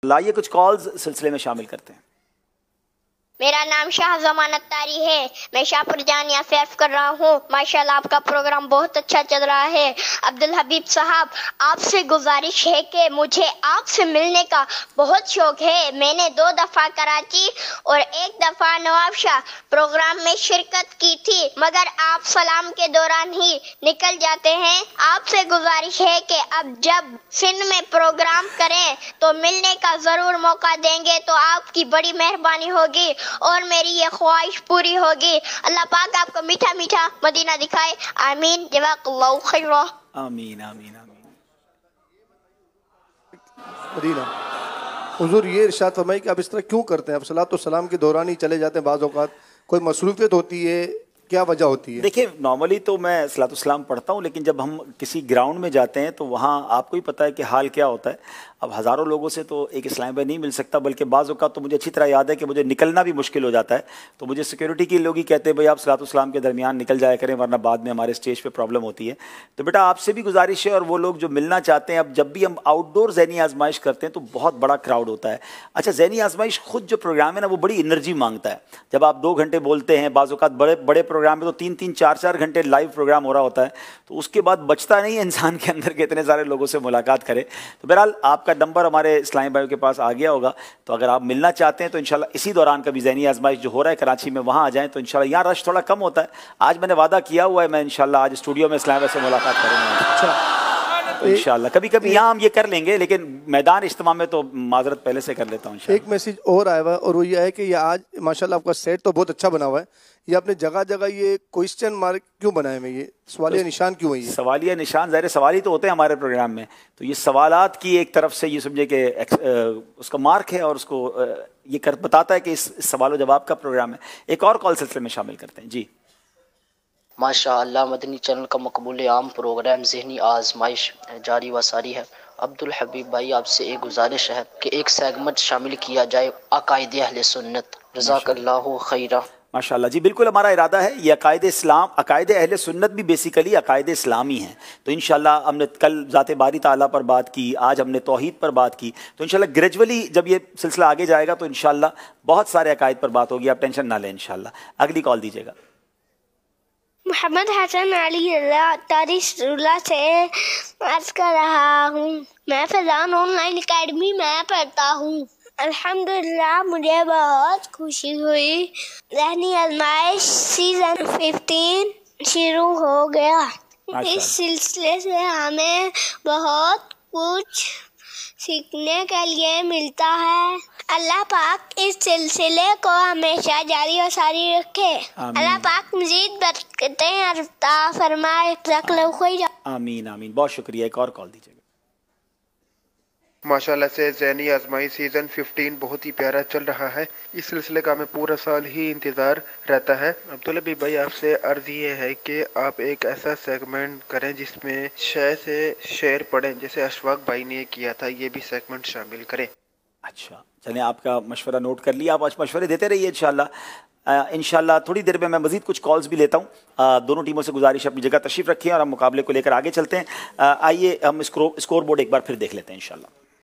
लाइए कुछ कॉल्स सिलसिले में शामिल करते हैं। मेरा नाम शाह जमानत तारी है, मैं शाहपुर जानिया से अर्ज कर रहा हूँ। माशाल्लाह आपका प्रोग्राम बहुत अच्छा चल रहा है। अब्दुल हबीब साहब, आपसे गुजारिश है कि मुझे आपसे मिलने का बहुत शौक है। मैंने 2 दफ़ा कराची और 1 दफ़ा नवाबशाह प्रोग्राम में शिरकत की थी, मगर आप सलाम के दौरान ही निकल जाते हैं। आपसे गुजारिश है कि अब जब सिंध में प्रोग्राम करें तो मिलने का ज़रूर मौका देंगे, तो आपकी बड़ी मेहरबानी होगी और मेरी ये ख्वाहिश पूरी होगी। अल्लाह पाक आपको मीठा मीठा मदीना दिखाए। आमीन। जज़ाकल्लाहु खैरा। आमीन आमीन आमीन। मदीना हुजूर ये इरशाद फरमाइए कि आप इस तरह क्यों करते हैं? आप सलात व सलाम के दौरान ही चले जाते हैं, बाज़ औक़ात कोई मसरूफियत होती है, क्या वजह होती है? देखिए, नॉर्मली तो मैं सलात सलाम पढ़ता हूँ, लेकिन जब हम किसी ग्राउंड में जाते हैं तो वहाँ आपको ही पता है कि हाल क्या होता है। अब हज़ारों लोगों से तो एक इस्लाम भाई नहीं मिल सकता, बल्कि बाज़ औक़ात तो मुझे अच्छी तरह याद है कि मुझे निकलना भी मुश्किल हो जाता है। तो मुझे सिक्योरिटी के लोग ही कहते हैं भाई आप सलात सलाम के दरमियान निकल जाया करें, वरना बाद में हमारे स्टेज पे प्रॉब्लम होती है। तो बेटा आपसे भी गुजारिश है, और वो लोग जो मिलना चाहते हैं, अब जब भी हम आउटडोर ज़हनी आजमाइश करते हैं तो बहुत बड़ा क्राउड होता है। अच्छा, ज़हनी आजमाइश खुद जो प्रोग्राम है ना, वो बड़ी एनर्जी मांगता है। जब आप 2 घंटे बोलते हैं, बाज़ औक़ात बड़े बड़े प्रोग्राम में तो 3-3 4-4 घंटे लाइव प्रोग्राम हो रहा होता है, तो उसके बाद बचता नहीं है इंसान के अंदर के इतने सारे लोगों से मुलाकात करे। तो बहरहाल आपका नंबर हमारे इस्लामी भाइयों के पास आ गया होगा, तो अगर आप मिलना चाहते हैं तो इंशाल्लाह इसी दौरान कभी ज़हनी आजमाइश जो हो रहा है कराची में वहाँ आ जाएँ, तो इंशाल्लाह यहाँ रश थोड़ा कम होता है। आज मैंने वादा किया हुआ है, मैं इंशाल्लाह आज स्टूडियो में इस्लामी भाई से मुलाकात करूँगा। अच्छा, तो इंशाल्लाह कभी कभी यहाँ हम ये कर लेंगे, लेकिन मैदान इज्तिमा में तो माजरत पहले से कर लेता हूँ। एक मैसेज और आया हुआ है, और वो ये है कि ये आज माशाल्लाह आपका सेट तो बहुत अच्छा बना हुआ है, ये आपने जगह जगह ये क्वेश्चन मार्क क्यों बनाए हैं? ये सवालिया निशान क्यों है? ये सवालिया निशान ज़ाहिर सवाल ही तो होते हैं हमारे प्रोग्राम में, तो ये सवालात की एक तरफ से ये समझे कि उसका मार्क है, और उसको ये कर बताता है कि इस सवाल जवाब का प्रोग्राम है। एक और कॉल सिलसिले में शामिल करते हैं। जी माशाअल्लाह, मदनी चैनल का मकबूल आम प्रोग्राम ज़हनी आजमाइश जारी व सारी है। अब्दुल हबीब भाई, आपसे एक गुजारिश है कि एक सेगमेंट शामिल किया जाए अकायदे अहले सुन्नत। जज़ाकल्लाहु खैरा। माशाल्लाह जी, बिल्कुल हमारा इरादा है। ये अकायदे इस्लाम, अकायदे अहले सुन्नत भी बेसिकली अकायदे इस्लामी हैं। तो इंशाल्लाह हमने कल ज़ाते बारी ताला पर बात की, आज हमने तौहीद पर बात की, तो इंशाल्लाह ग्रेजुअली जब ये सिलसिला आगे जाएगा तो इंशाल्लाह बहुत सारे अकायद पर बात होगी, आप टेंशन ना लें इंशाल्लाह। अगली कॉल दीजिएगा। मोहम्मद हसन अली तारीशुल्ला से अर्ज कर रहा हूँ। मैं फैज़ान ऑनलाइन एकेडमी में पढ़ता हूँ। अल्हम्दुलिल्लाह मुझे बहुत खुशी हुई। ज़हनी आज़माइश सीज़न 15 शुरू हो गया। इस सिलसिले से हमें बहुत कुछ सीखने के लिए मिलता है। अल्लाह पाक इस सिलसिले को हमेशा जारी और सारी रखे। अल्लाह पाक मज़ीद बरकतें अता फरमाए। आमीन आमीन। बहुत शुक्रिया। एक और कॉल दीजिएगा। माशाल्लाह से ज़हनी आज़माइश सीज़न 15 बहुत ही प्यारा चल रहा है। इस सिलसिले का हमें पूरा साल ही इंतज़ार रहता है। अब्दुल हबीब भाई, आपसे अर्ज़ ये है कि आप एक ऐसा सेगमेंट करें जिसमें शेर से शेर पढ़ें, जैसे अशफाक भाई ने किया था, ये भी सेगमेंट शामिल करें। अच्छा, चलें, आपका मशवरा नोट कर लिया। आप आज मशवरे देते रहिए इंशाल्लाह। इंशाल्लाह थोड़ी देर में मैं मज़ीद कुछ कॉल्स भी लेता हूँ। दोनों टीमों से गुजारिश अपनी जगह तशरीफ़ रखें और हम मुकाबले को लेकर आगे चलते हैं। आइए हम स्कोर बोर्ड एक बार फिर देख लेते हैं इंशाल्लाह।